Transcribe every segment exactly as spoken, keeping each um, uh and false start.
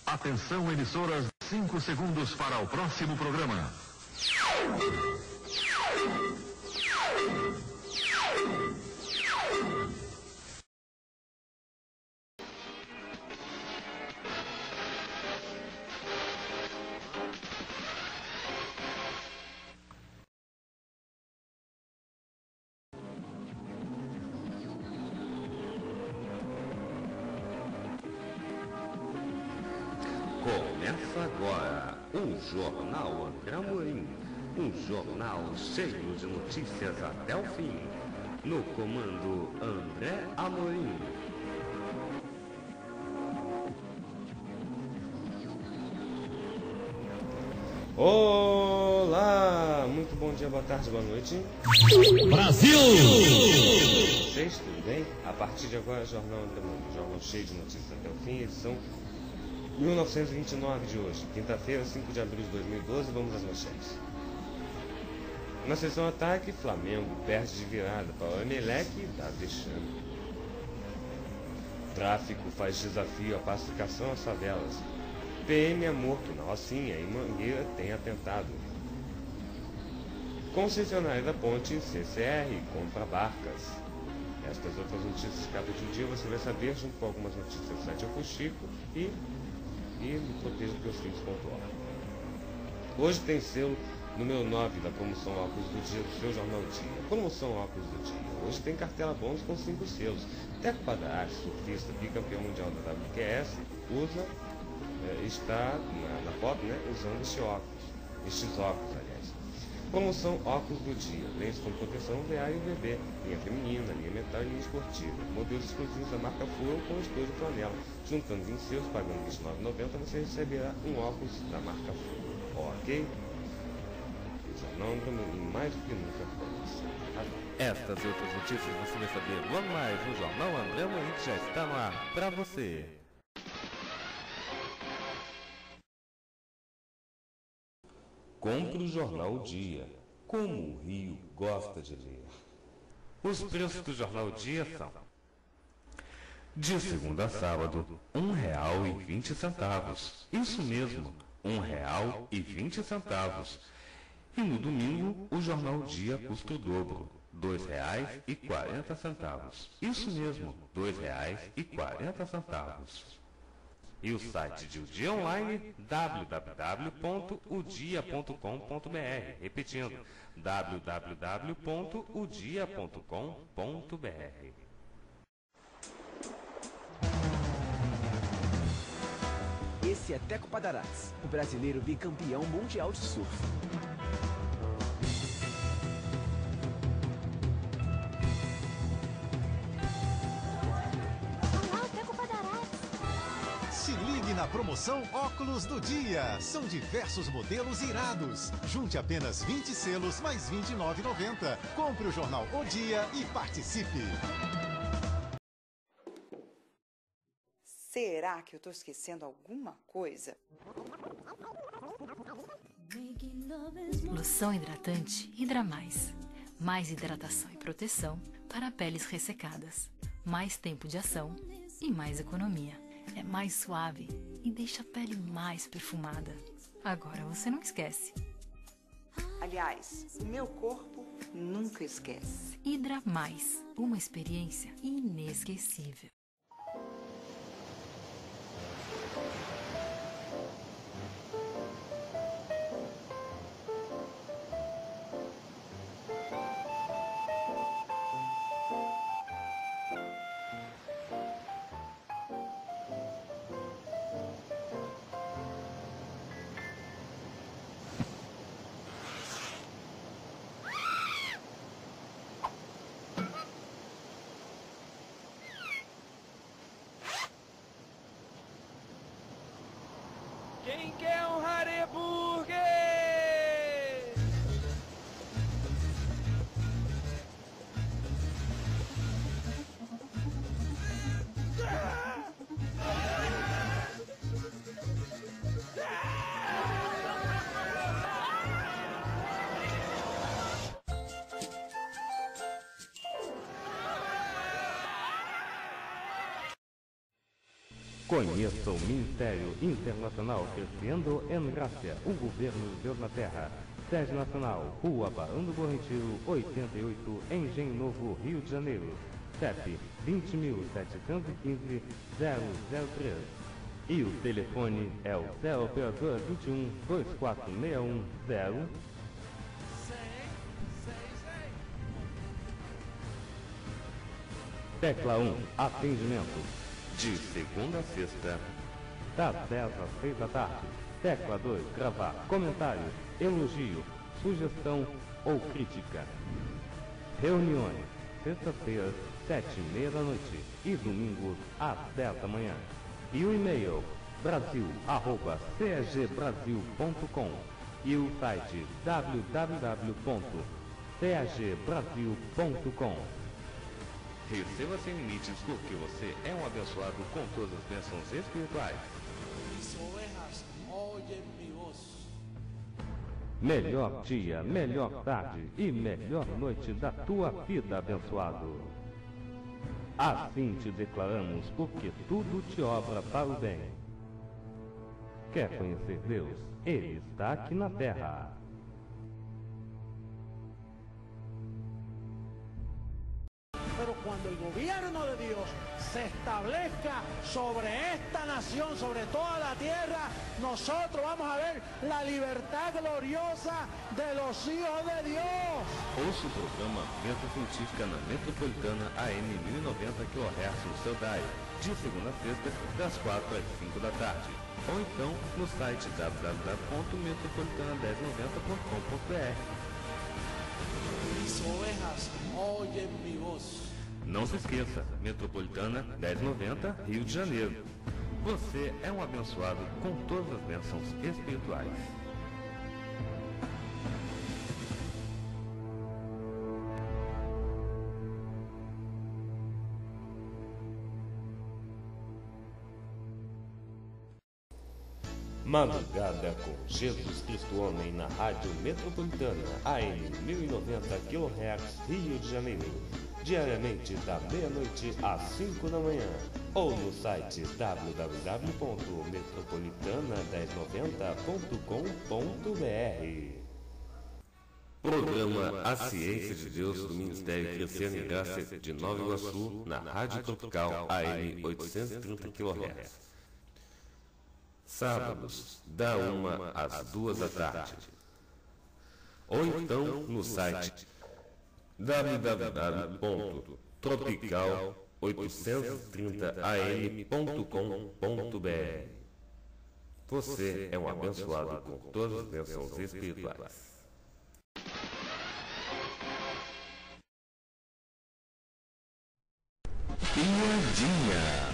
Atenção, emissoras, cinco segundos para o próximo programa. Começa agora o Jornal André Amorim, um jornal cheio de notícias até o fim. No comando André Amorim. Olá, muito bom dia, boa tarde, boa noite. Brasil! Vocês, tudo bem? A partir de agora, Jornal André Amorim, jornal cheio de notícias até o fim, edição mil novecentos e vinte e nove de hoje, quinta-feira, cinco de abril de dois mil e doze, vamos às manchetes. Na sessão ataque, Flamengo perde de virada para o Emelec e dá vexame. Tráfico faz desafio à pacificação às favelas. P M é morto na Rocinha e Mangueira tem atentado. Concessionária da ponte C C R compra barcas. Estas outras notícias que cada dia você vai saber junto com algumas notícias do site Eu Fui Chico e e me proteja dos filhos ponto org. Hoje tem selo número nove da promoção Óculos do Dia do seu Jornal Dia. Promoção Óculos do Dia. Hoje tem cartela bônus com cinco selos. Teco Padarares, surfista, bicampeão mundial da W Q S, usa, é, está na, na foto, né, usando este óculos, estes óculos, aliás. Promoção Óculos do Dia. Lentes com proteção V A e U V B. Linha feminina, linha metal e linha esportiva. Modelos exclusivos da marca Furo com estojo flanela. Juntando vinte selos, pagando vinte e nove reais e noventa centavos, você receberá um óculos da marca Furo. Ok? Jornal e mais do que nunca para você. Estas e outras notícias você vai saber logo mais no Jornal André Amorim, que já está no ar para você. Compre o Jornal Dia, como o Rio gosta de ler. Os preços do Jornal Dia são: de segunda a sábado, um real e vinte centavos. Isso mesmo, um real e vinte centavos. E no domingo, o Jornal Dia custa o dobro, dois reais e quarenta centavos. Isso mesmo, dois reais e quarenta centavos. E o site de O Dia Online, w w w ponto o dia ponto com ponto b r. Repetindo, w w w ponto o dia ponto com ponto b r. Esse é Teco Padarares, o brasileiro bicampeão mundial de surf. Se ligue na promoção Óculos do Dia. São diversos modelos irados. Junte apenas vinte selos mais vinte e nove reais e noventa centavos. Compre o jornal O Dia e participe. Será que eu tô esquecendo alguma coisa? Loção hidratante Hidra Mais. Mais hidratação e proteção para peles ressecadas. Mais tempo de ação e mais economia. É mais suave e deixa a pele mais perfumada. Agora você não esquece. Aliás, o meu corpo nunca esquece. Hidra Mais, uma experiência inesquecível. Quem quer um Hareburger? Conheça o Ministério Internacional Crescendo em Graça, o governo de Deus na Terra. Sede Nacional, Rua Barão do Bom Retiro, oitenta e oito, Engenho Novo, Rio de Janeiro. C E P vinte mil setecentos e quinze, zero zero três. E o telefone é o zero operador vinte e um, dois quatro seis um, zero. Tecla um, atendimento. De segunda a sexta, das dez às seis da tarde. Tecla dois, gravar comentário, elogio, sugestão ou crítica. Reuniões, sexta-feira, sete e meia da noite e domingos às dez da manhã. E o e-mail brasil arroba c e g brasil ponto com e o site w w w ponto c e g brasil ponto com. Receba sem limites porque você é um abençoado com todas as bênçãos espirituais. Melhor dia, melhor tarde e melhor noite da tua vida, abençoado. Assim te declaramos, porque tudo te obra para o bem. Quer conhecer Deus? Ele está aqui na terra. Pero cuando el gobierno de Dios se establezca sobre esta nación, sobre toda la tierra, nosotros vamos a ver la libertad gloriosa de los hijos de Dios. Ouça o programa Venta Científica na Metropolitana A M mil e noventa kHz no seu dial, de segunda a sexta, das quatro às cinco da tarde. Ou então no site w w w ponto metropolitana mil e noventa ponto com ponto b r. Mis ovejas oyen mi voz. Não se esqueça, Metropolitana mil e noventa, Rio de Janeiro. Você é um abençoado com todas as bênçãos espirituais. Madrugada com Jesus Cristo Homem na Rádio Metropolitana A M mil e noventa kHz, Rio de Janeiro. Diariamente da meia-noite às cinco da manhã, ou no site w w w ponto metropolitana mil e noventa ponto com ponto b r. Programa A Ciência de Deus do Ministério Crescendo em Graça de Nova Iguaçu, na Rádio Tropical A M oitocentos e trinta kHz. Sábados, da uma às duas da tarde. Ou então no site w w w ponto tropical oitocentos e trinta a m ponto com ponto b r. Você é um abençoado com todas as bênçãos espirituais. Piadinha.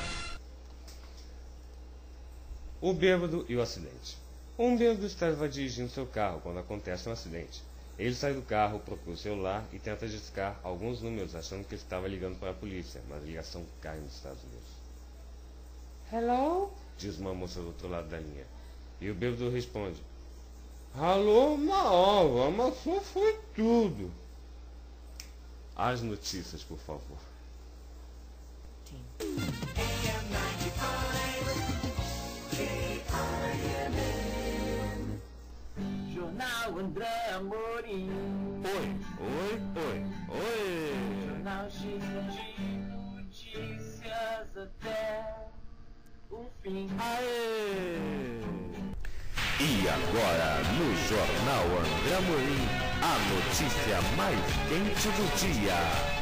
O bêbado e o acidente. Um bêbado estava dirigindo seu carro quando acontece um acidente. Ele sai do carro, procura o celular e tenta discar alguns números, achando que estava ligando para a polícia, mas a ligação cai nos Estados Unidos. Hello? Diz uma moça do outro lado da linha. E o bêbado responde: Alô, uma ova, mas só foi tudo. As notícias, por favor. Jornal André Amorim. Oi, oi, oi, oi. Jornal cheio de notícias até o fim. Aê! E agora, no Jornal André Amorim, a notícia mais quente do dia.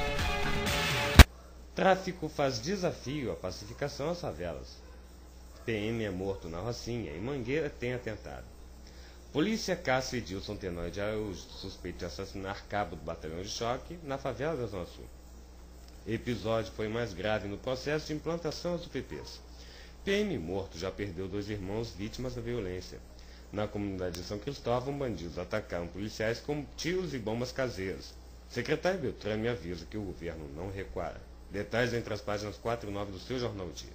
Tráfico faz desafio à pacificação às favelas. P M é morto na Rocinha e Mangueira tem atentado. Polícia caça Edilson Tenório de Araújo, suspeito de assassinar cabo do batalhão de choque na favela da Zona Sul. Episódio foi mais grave no processo de implantação das U P Ps. P M morto já perdeu dois irmãos vítimas da violência. Na comunidade de São Cristóvão, bandidos atacaram policiais com tiros e bombas caseiras. Secretário Beltrame avisa que o governo não recuará. Detalhes entre as páginas quatro e nove do seu Jornal Dia.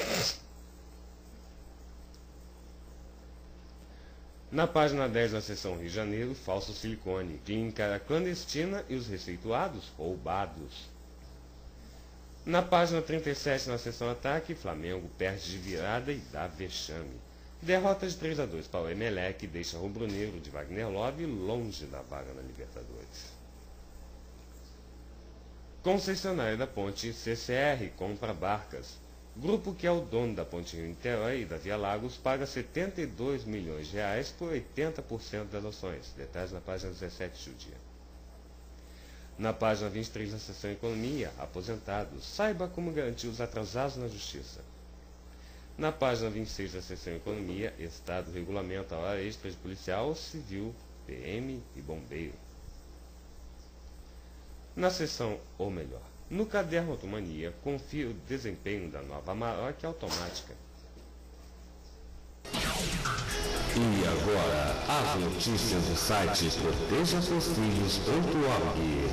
Na página dez da seção Rio de Janeiro, falso silicone, clínica clandestina e os receituados roubados. Na página trinta e sete, na seção ataque, Flamengo perde de virada e dá vexame. Derrota de três a dois para o Emelec deixa rubro-negro de Wagner Love longe da vaga na Libertadores. Concessionária da Ponte C C R compra Barcas. Grupo que é o dono da Ponte Rio-Niterói e da Via Lagos paga setenta e dois milhões de reais por oitenta por cento das ações. Detalhes na página dezessete do dia. Na página vinte e três da seção Economia, aposentados, saiba como garantir os atrasados na Justiça. Na página vinte e seis da seção Economia, Estado regulamenta a hora extra de policial, civil, P M e bombeiro. Na seção Ou Melhor, no caderno Automania, confira o desempenho da nova Amarok automática. E agora, as notícias do site proteja seus filhos ponto org.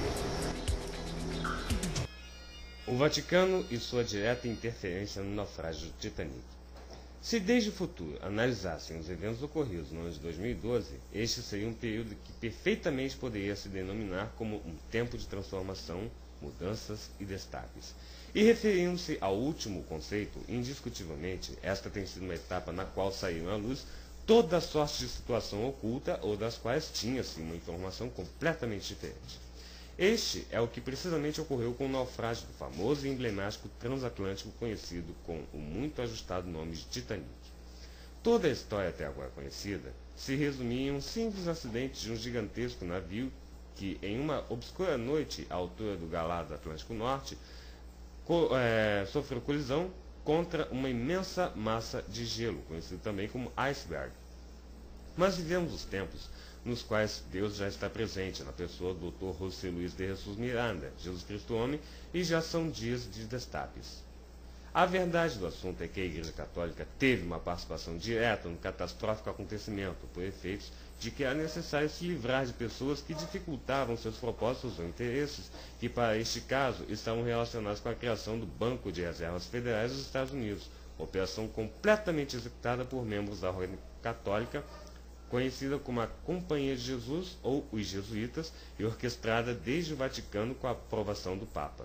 O Vaticano e sua direta interferência no naufrágio do Titanic. Se desde o futuro analisassem os eventos ocorridos no ano de dois mil e doze, este seria um período que perfeitamente poderia se denominar como um tempo de transformação, mudanças e destaques. E referindo-se ao último conceito, indiscutivelmente, esta tem sido uma etapa na qual saíram à luz toda a sorte de situação oculta ou das quais tinha-se uma informação completamente diferente. Este é o que precisamente ocorreu com o naufrágio do famoso e emblemático transatlântico conhecido com o muito ajustado nome de Titanic. Toda a história até agora conhecida se resumia em um simples acidente de um gigantesco navio que, em uma obscura noite à altura do galado Atlântico Norte, co é, sofreu colisão contra uma imensa massa de gelo, conhecido também como iceberg. Mas vivemos os tempos nos quais Deus já está presente na pessoa do doutor José Luiz de Jesus Miranda, Jesus Cristo Homem, e já são dias de destapes. A verdade do assunto é que a Igreja Católica teve uma participação direta no catastrófico acontecimento, por efeitos de que era necessário se livrar de pessoas que dificultavam seus propósitos ou interesses, que para este caso estavam relacionados com a criação do Banco de Reservas Federais dos Estados Unidos, operação completamente executada por membros da Ordem Católica, conhecida como a Companhia de Jesus ou os Jesuítas, e orquestrada desde o Vaticano com a aprovação do Papa.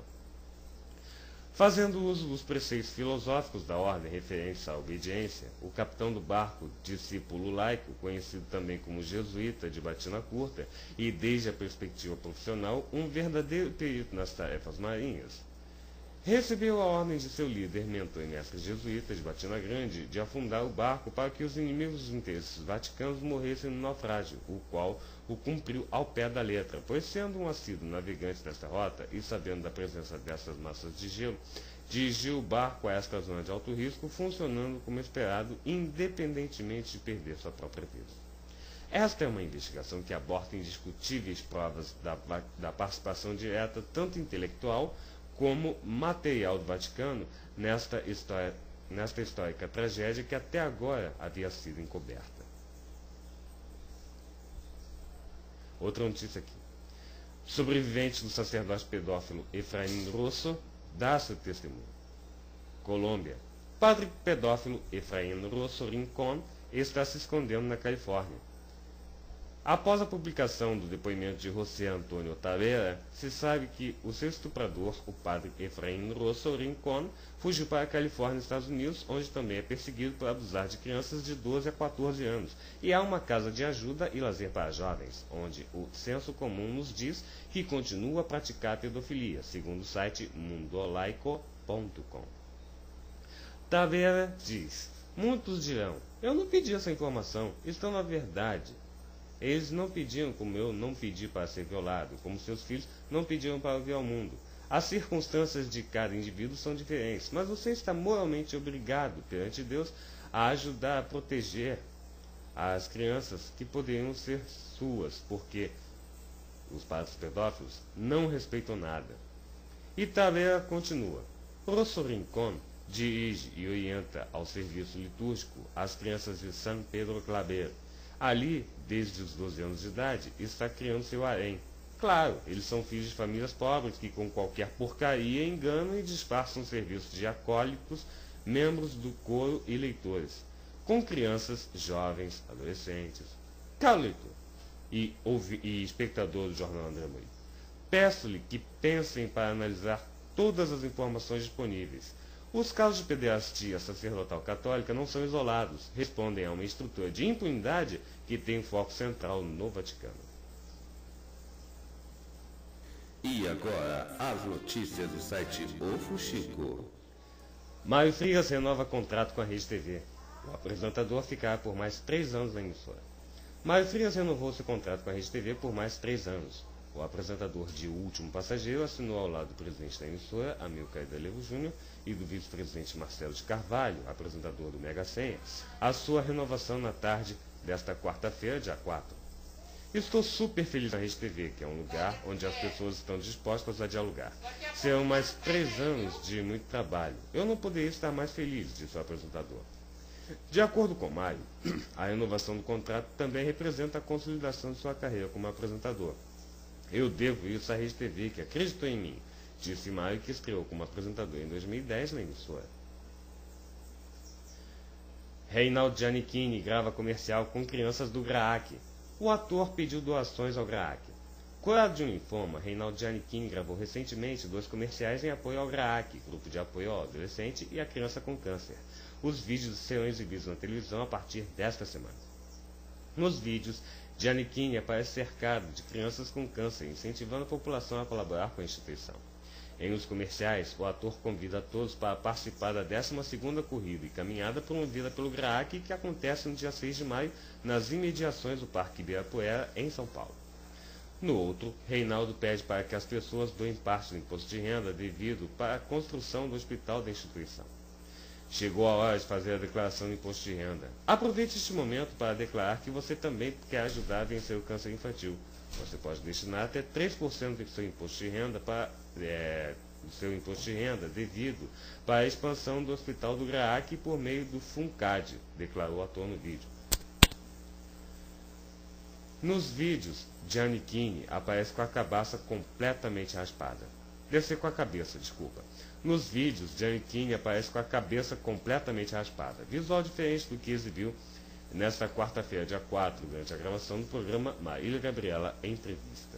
Fazendo uso dos preceitos filosóficos da ordem referentes à obediência, o capitão do barco, discípulo laico, conhecido também como jesuíta de batina curta, e desde a perspectiva profissional, um verdadeiro perito nas tarefas marinhas, recebeu a ordem de seu líder, mentor e mestre jesuíta de batina grande de afundar o barco para que os inimigos dos interesses vaticanos morressem no naufrágio, o qual o cumpriu ao pé da letra, pois sendo um assíduo navegante desta rota e sabendo da presença dessas massas de gelo, dirigiu o barco a esta zona de alto risco, funcionando como esperado, independentemente de perder sua própria vida. Esta é uma investigação que aborda indiscutíveis provas da, da participação direta, tanto intelectual como material do Vaticano nesta, história, nesta histórica tragédia que até agora havia sido encoberta. Outra notícia aqui. Sobrevivente do sacerdote pedófilo Efraim Rosso dá seu testemunho. Colômbia. Padre pedófilo Efraim Rosso Rincón está se escondendo na Califórnia. Após a publicação do depoimento de José Antônio Tavera, se sabe que o seu estuprador, o padre Efraim Rosso Rincón, fugiu para a Califórnia, Estados Unidos, onde também é perseguido por abusar de crianças de doze a quatorze anos. E há uma casa de ajuda e lazer para jovens, onde o senso comum nos diz que continua a praticar pedofilia, segundo o site mundolaico ponto com. Tavera diz: muitos dirão, eu não pedi essa informação, isto é uma verdade. Eles não pediam como eu não pedi para ser violado, como seus filhos não pediram para vir ao mundo. As circunstâncias de cada indivíduo são diferentes, mas você está moralmente obrigado perante Deus a ajudar a proteger as crianças que poderiam ser suas, porque os padres pedófilos não respeitam nada. E Tavera continua. Rosso Rincón dirige e orienta ao serviço litúrgico as crianças de San Pedro Claver. Ali, desde os doze anos de idade, está criando seu harém. Claro, eles são filhos de famílias pobres que com qualquer porcaria enganam e disfarçam serviços de acólitos, membros do coro e leitores, com crianças, jovens, adolescentes. Caro leitor e, ouvi, e espectador do jornal André Moreira, peço-lhe que pensem para analisar todas as informações disponíveis. Os casos de pederastia sacerdotal católica não são isolados, respondem a uma estrutura de impunidade que tem foco central no Vaticano. E agora, as notícias do site O Fuxico. Mário Frias renova contrato com a Rede T V. O apresentador ficará por mais três anos na emissora. Mário Frias renovou seu contrato com a Rede T V por mais três anos. O apresentador de O Último Passageiro assinou ao lado do presidente da emissora, Amilcar Idalevo Júnior, e do vice-presidente Marcelo de Carvalho, apresentador do Mega Senha, a sua renovação na tarde desta quarta-feira, dia quatro. Estou super feliz na Rede T V, que é um lugar onde as pessoas estão dispostas a dialogar. Serão mais três anos de muito trabalho. Eu não poderia estar mais feliz, disse o apresentador. De acordo com Mário, a renovação do contrato também representa a consolidação de sua carreira como apresentador. Eu devo isso à Rede T V, que acreditou em mim, disse Mário, que estreou como apresentador em dois mil e dez na emissora. Reinaldo Giannichini grava comercial com crianças do GRAAC. O ator pediu doações ao GRAAC. Curado de um linfoma, Reinaldo Giannichini gravou recentemente dois comerciais em apoio ao GRAAC, grupo de apoio ao adolescente e à criança com câncer. Os vídeos serão exibidos na televisão a partir desta semana. Nos vídeos, Giannichini aparece cercado de crianças com câncer, incentivando a população a colaborar com a instituição. Em os comerciais, o ator convida a todos para participar da décima segunda corrida e caminhada promovida pelo GRAAC, que acontece no dia seis de maio, nas imediações do Parque Ibirapuera, em São Paulo. No outro, Reinaldo pede para que as pessoas doem parte do imposto de renda devido para a construção do hospital da instituição. Chegou a hora de fazer a declaração do imposto de renda. Aproveite este momento para declarar que você também quer ajudar a vencer o câncer infantil. Você pode destinar até três por cento do seu imposto de renda para é, do seu imposto de renda devido para a expansão do hospital do GRAAC por meio do FUNCAD, declarou o ator no vídeo. Nos vídeos, Giannichini aparece com a cabeça completamente raspada. Deve ser com a cabeça, desculpa. Nos vídeos, Giannichini aparece com a cabeça completamente raspada. Visual diferente do que exibiu nesta quarta-feira, dia quatro, durante a gravação do programa Marília Gabriela Entrevista.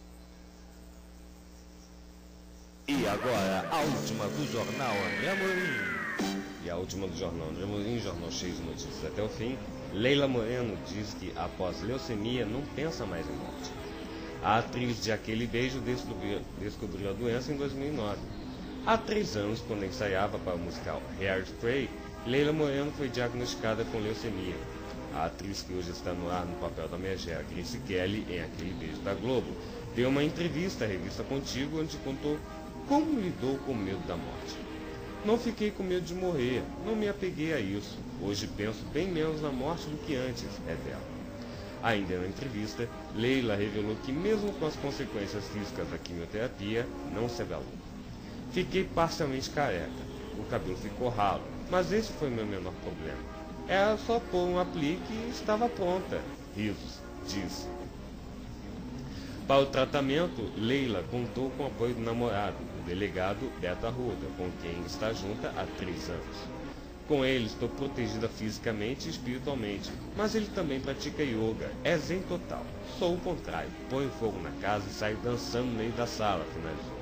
E agora, a última do Jornal André Amorim. E a última do Jornal André Amorim, jornal cheio de notícias até o fim. Leila Moreno diz que, após leucemia, não pensa mais em morte. A atriz de Aquele Beijo descobriu, descobriu a doença em dois mil e nove. Há três anos, quando ensaiava para o musical Hairspray, Leila Moreno foi diagnosticada com leucemia. A atriz, que hoje está no ar no papel da megera Grace Kelly em Aquele Beijo da Globo, deu uma entrevista à revista Contigo, onde contou como lidou com o medo da morte. Não fiquei com medo de morrer, não me apeguei a isso. Hoje penso bem menos na morte do que antes, é dela. Ainda na entrevista, Leila revelou que mesmo com as consequências físicas da quimioterapia, não se abalou. Fiquei parcialmente careca, o cabelo ficou ralo, mas esse foi meu menor problema. Era só pôr um aplique e estava pronta. Risos, disse. Para o tratamento, Leila contou com o apoio do namorado, o delegado Beto Arruda, com quem está junta há três anos. Com ele estou protegida fisicamente e espiritualmente, mas ele também pratica yoga, é zen total. Sou o contrário, põe fogo na casa e saio dançando no meio da sala, finalizou.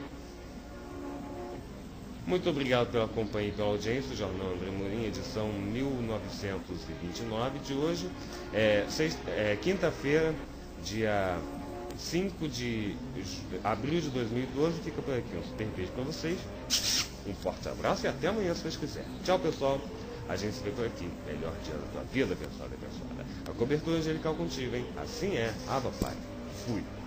Muito obrigado pela companhia e pela audiência. O Jornal André Amorim, edição mil novecentos e vinte e nove de hoje, é, é, quinta-feira, dia cinco de abril de dois mil e doze. Fica por aqui um super beijo para vocês, um forte abraço e até amanhã, se vocês quiserem. Tchau, pessoal, a gente se vê por aqui. Melhor dia da tua vida, abençoada, abençoada. A cobertura angelical contigo, hein? Assim é, Ava Pai. Fui.